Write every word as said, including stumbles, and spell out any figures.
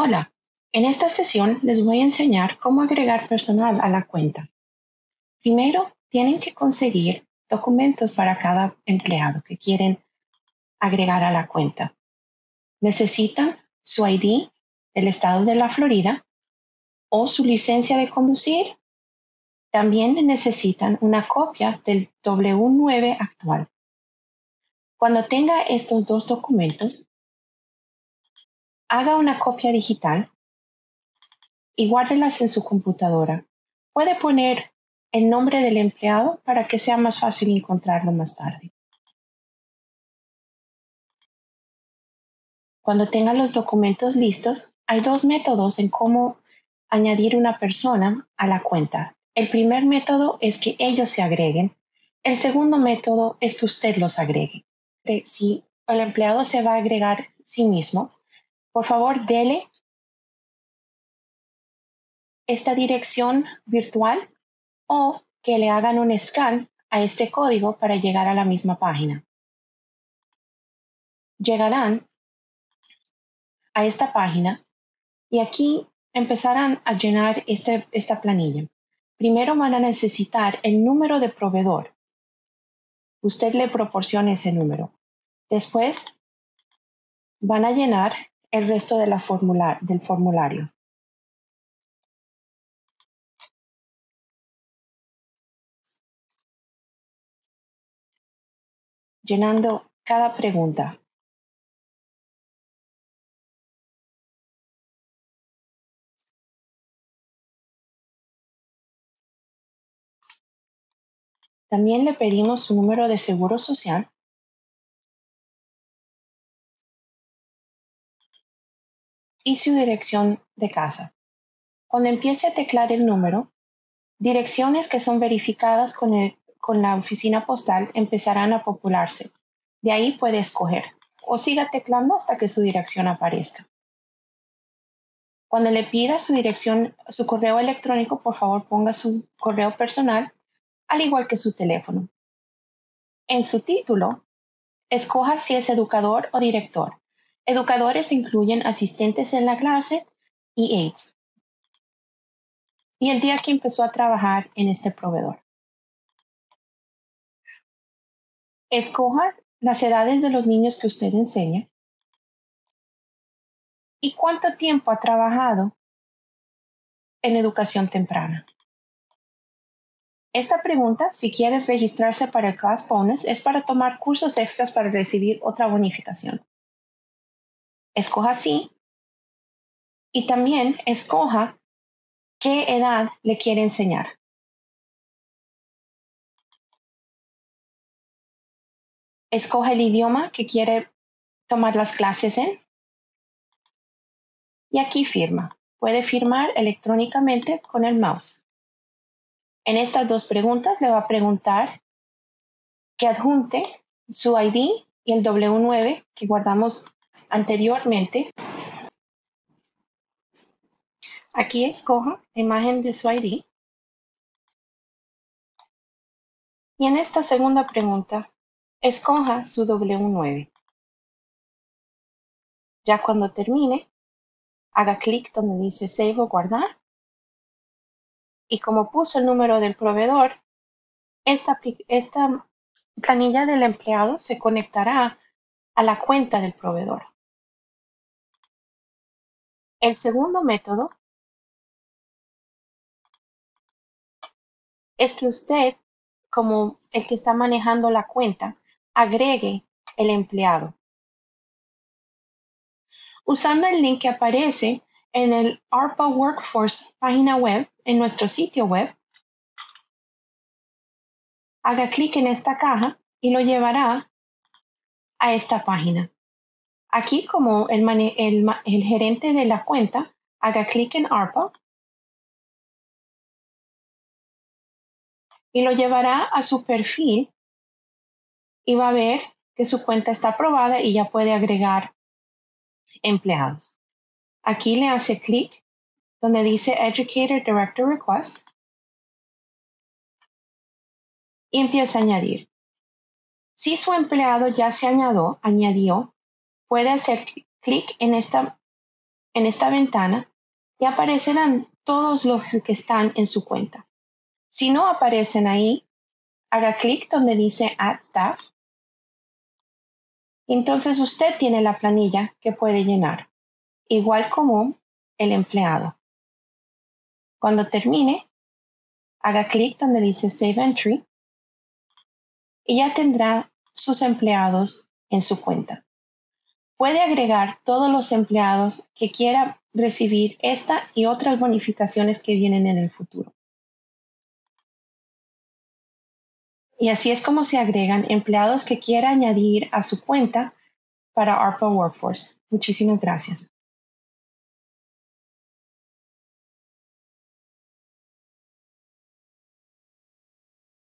Hola, en esta sesión les voy a enseñar cómo agregar personal a la cuenta. Primero, tienen que conseguir documentos para cada empleado que quieren agregar a la cuenta. Necesitan su I D del estado de la Florida o su licencia de conducir. También necesitan una copia del W nueve actual. Cuando tenga estos dos documentos, haga una copia digital y guárdelas en su computadora. Puede poner el nombre del empleado para que sea más fácil encontrarlo más tarde. Cuando tenga los documentos listos, hay dos métodos en cómo añadir una persona a la cuenta. El primer método es que ellos se agreguen. El segundo método es que usted los agregue. Si el empleado se va a agregar sí mismo, por favor, dele esta dirección virtual o que le hagan un scan a este código para llegar a la misma página. Llegarán a esta página y aquí empezarán a llenar este, esta planilla. Primero van a necesitar el número de proveedor. Usted le proporciona ese número. Después van a llenar el resto de la formula, del formulario. Llenando cada pregunta. También le pedimos su número de seguro social y su dirección de casa. Cuando empiece a teclar el número, direcciones que son verificadas con, el, con la oficina postal empezarán a popularse. De ahí puede escoger o siga teclando hasta que su dirección aparezca. Cuando le pida su dirección, su correo electrónico, por favor ponga su correo personal, al igual que su teléfono. En su título, escoja si es educador o director. Educadores incluyen asistentes en la clase y aides. Y el día que empezó a trabajar en este proveedor. Escoja las edades de los niños que usted enseña y cuánto tiempo ha trabajado en educación temprana. Esta pregunta, si quiere registrarse para el Class Bonus, es para tomar cursos extras para recibir otra bonificación. Escoja sí y también escoja qué edad le quiere enseñar. Escoja el idioma que quiere tomar las clases en y aquí firma. Puede firmar electrónicamente con el mouse. En estas dos preguntas le va a preguntar que adjunte su I D y el W nueve que guardamos anteriormente. Aquí escoja la imagen de su I D. Y en esta segunda pregunta, escoja su W nueve. Ya cuando termine, haga clic donde dice Save o Guardar. Y como puso el número del proveedor, esta, esta planilla del empleado se conectará a la cuenta del proveedor. El segundo método es que usted, como el que está manejando la cuenta, agregue el empleado. Usando el link que aparece en el ARPA Workforce página web, en nuestro sitio web, haga clic en esta caja y lo llevará a esta página. Aquí, como el, el, el gerente de la cuenta, haga clic en ARPA y lo llevará a su perfil y va a ver que su cuenta está aprobada y ya puede agregar empleados. Aquí le hace clic donde dice Educator Director Request y empieza a añadir. Si su empleado ya se añadió, añadió puede hacer clic en esta, en esta ventana y aparecerán todos los que están en su cuenta. Si no aparecen ahí, haga clic donde dice Add Staff. Y entonces usted tiene la planilla que puede llenar, igual como el empleado. Cuando termine, haga clic donde dice Save Entry y ya tendrá sus empleados en su cuenta. Puede agregar todos los empleados que quiera recibir esta y otras bonificaciones que vienen en el futuro. Y así es como se agregan empleados que quiera añadir a su cuenta para ARPA Workforce. Muchísimas gracias.